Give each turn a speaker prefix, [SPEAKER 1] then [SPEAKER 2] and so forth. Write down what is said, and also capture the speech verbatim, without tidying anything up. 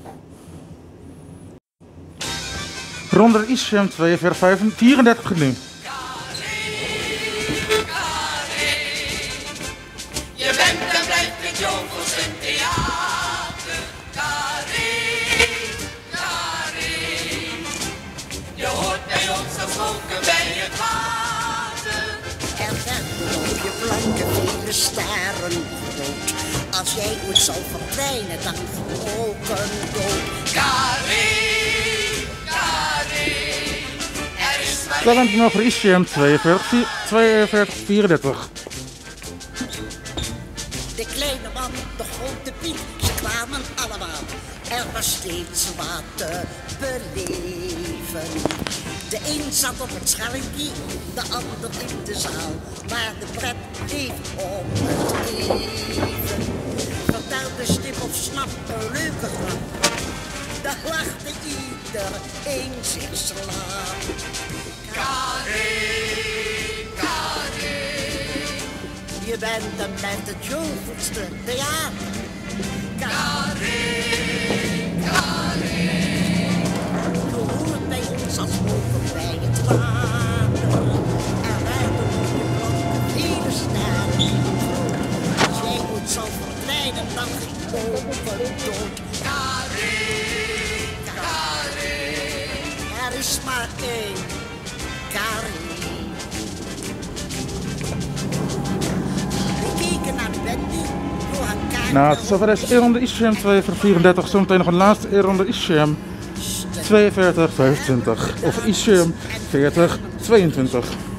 [SPEAKER 1] Ronde I C M tweeënveertig vierendertig nu.
[SPEAKER 2] Je bent en blijft het Jovels een theater. Carré, carré. Je hoort bij ons als wolken bij het water.
[SPEAKER 3] Er werden op je planken vele sterren groot. Als jij ooit zal verdwijnen, dan gebroken dood.
[SPEAKER 2] Carré, carré. Er is maar
[SPEAKER 1] Talent nog voor I C M tweeënveertig vierendertig.
[SPEAKER 3] De kleine man, de grote Piet, ze kwamen allemaal. Er was steeds wat te beleven. De een zat op het schelpje, de ander in de zaal. Maar de pret bleef om het even. Vertelde stip of snap een leuke grap. Daar lachte iedereen zich slaap.
[SPEAKER 2] carré, carré.
[SPEAKER 3] Je bent en blijft het Jovelste theater.
[SPEAKER 2] Carré, carré.
[SPEAKER 3] Je hoort bij ons als wolken bij het water. Er werden op je planken vele sterren groot. Als jij ooit zal verdwijnen, dan ging open dood.
[SPEAKER 2] Carré, carré.
[SPEAKER 3] Er is maar één carré. We keken naar de Wendy door haar kaart.
[SPEAKER 1] Nou, het is zover is één ronde I C M tweeënveertig vierendertig. Zometeen nog een laatste één ronde I C M tweeënveertig vijfentwintig. Of I C M veertig tweeëntwintig.